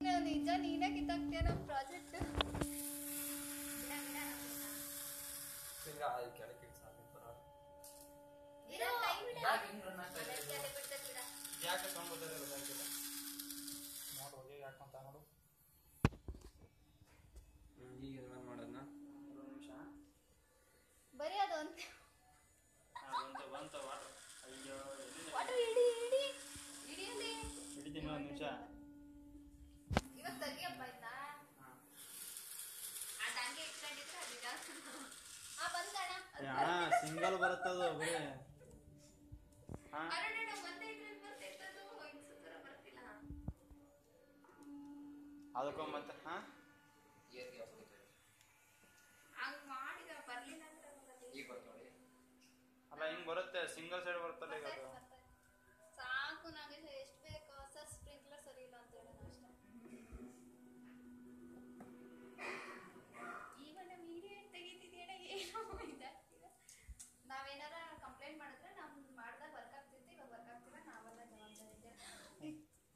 ನಿಜ ನೀನೇ ಕಿತ್ತಾಕ್ತೀಯ ನಮ್ಮ ಪ್ರಾಜೆಕ್ಟ್. ಯಾಕೆ ತಗೊಂಡ್ಬರ್ತಾರೆ ಗೊತ್ತಾಗ್ತಿಲ್ಲ. ನೋಡು ಯಾಕಂತ ನೋಡು. ಈಗ ಮಾಡೋದನ್ನ ನಿಮಿಷ ಬರೀ ಅದು ಅಂತ ಬಂತ ವಾಟರ್. ಅಯ್ಯೋ ವಾಟರ್ ಇಡಿ ಇಡಿ ಇಡಿಯಲ್ಲಿ ಹಿಡಿತೀನಿ ಒಂದು ನಿಮಿಷ. ಇವತ್ತು ತೆಗಿಯಪ್ಪ ಆಯ್ತಾ. ಆ ಟ್ಯಾಂಕ್ ಇಟ್ಕೊಂಡಿದ್ರೆ ಅದಿಲ್ಲ. ಆ ಬಂದಣ್ಣ ಸಿಂಗಲ್ ಬರುತ್ತದು ಬರೀ. ಅರಣ್ಣ ಮತ್ತೆ ಇದ್ರಲ್ಲಿ ಬರ್ತೈತದು ಹಿಂಗ್ಸುತ್ತರ ಬರ್ತಿಲ್ಲ. ಅದಕ್ಕೂ ಮತ್ತೆ ಹಂಗ್ ಮಾಡಿದ ಬರ್ಲಿಲ್ಲ ಅಂದ್ರೆ ಈಗ ಬರ್ತ ನೋಡಿ. ಅಲ್ಲ ಹಿಂಗ್ ಬರುತ್ತೆ, ಸಿಂಗಲ್ ಸೈಡ್ ಬರುತ್ತಲ್ಲ ಈಗ ಅದು. ಸಾಕು ನನಗೆ ಎಷ್ಟು ಬೇಕು ಸರ್. ಸ್ಪ್ರಿಂಕ್ಲರ್ ಸರಿ ಇಲ್ಲ ಅಂತ ಹೇಳೋಣ ಅಷ್ಟೇ. ಈವನ್ನ ವಿಡಿಯೋ ತೆಗಿತಿದ್ದೀಣ ಏನೋ ಇದಾಗ್ತಿದೆ. ನಾವೇನಾರ ಕಂಪ್ಲೇಂಟ್ ಮಾಡಿದ್ರೆ ನಾವು ಮಾಡ್ದಾಗ ವರ್ಕ್ ಆಗ್ತಿತ್ತು, ಇವಾಗ ವರ್ಕ್ ಆಗ್ತಿಲ್ಲ. ನಾವೆಲ್ಲ ಜವಾಬ್ದಾರಿ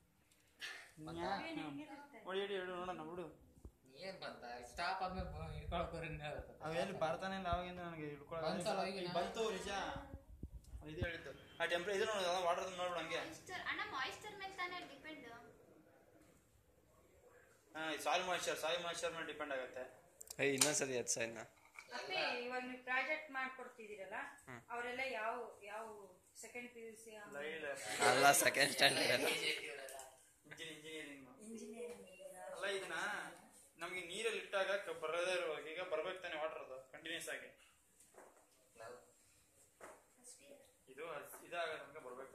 ಹೊಡಿ ನೋಡೋಣ ಬಿಡು. ಏನ್ ಬಂತ ಸ್ಟಾಪ್ ಆದ್ಮೇಲೆ ಹಿಡ್ಕೊಳಕೋರಿ ಅವೆಲ್ಲಿ ಬರ್ತಾನೆ ಇಲ್ಲ. ಅವಾಗಿಂದ ನನಗೆ ಹಿಡ್ಕೊಳ್ಳೋದು ಬಂತು ನಿಜ. ಇದು ಹೇಳಿದ್ದು ಆ ಟೆಂಪ್ರೇಚರ್ ಇದು ನೋಡೋದು ವಾಟರ್ ನೋಡ್ಬಿಡು ಹಂಗೆ. ಅಣ್ಣ ಮಾಯಿಶ್ಚರ್ ಮೇಲೆ ತಾನೇ ಡಿಪೆಂಡ್. ಸಾಯಿಲ್ ಮಾಯಿಶ್ಚರ್ ಮೇಲೆ ಡಿಪೆಂಡ್ ಆಗುತ್ತೆ. ಇನ್ನೊಂದ್ಸರಿ ಎತ್ ಇನ್ನ ಅಪ್ಪಿ ಇವಾಗ ನೀವು ಪ್ರಾಜೆಕ್ಟ್ ಮಾಡ್ಕೊಡ್ತಿದ್ದೀರಲ್ಲ ಅವರೆಲ್ಲ ಯಾವ ಸೆಕೆಂಡ್ PUC ಅಲ್ಲ ಸೆಕೆಂಡ್ ಸ್ಟ್ಯಾಂಡರ್ಡ್ ಇಂಜಿನಿಯರಿಂಗ್ ಅಲ್ಲ. ಇದನ್ನ ನಮ್ಗೆ ನೀರಲ್ಲಿ ಇಟ್ಟಾಗ ಬರದೇ ಇರುವಾಗ ಈಗ ಬರ್ಬೇಕು ತಾನೆ ವಾಟರ್ ಅದು ಕಂಟಿನ್ಯೂಸ್ ಆಗಿ. ಇದು ಇದಾಗ ನಮ್ಗೆ ಬರ್ಬೇಕು.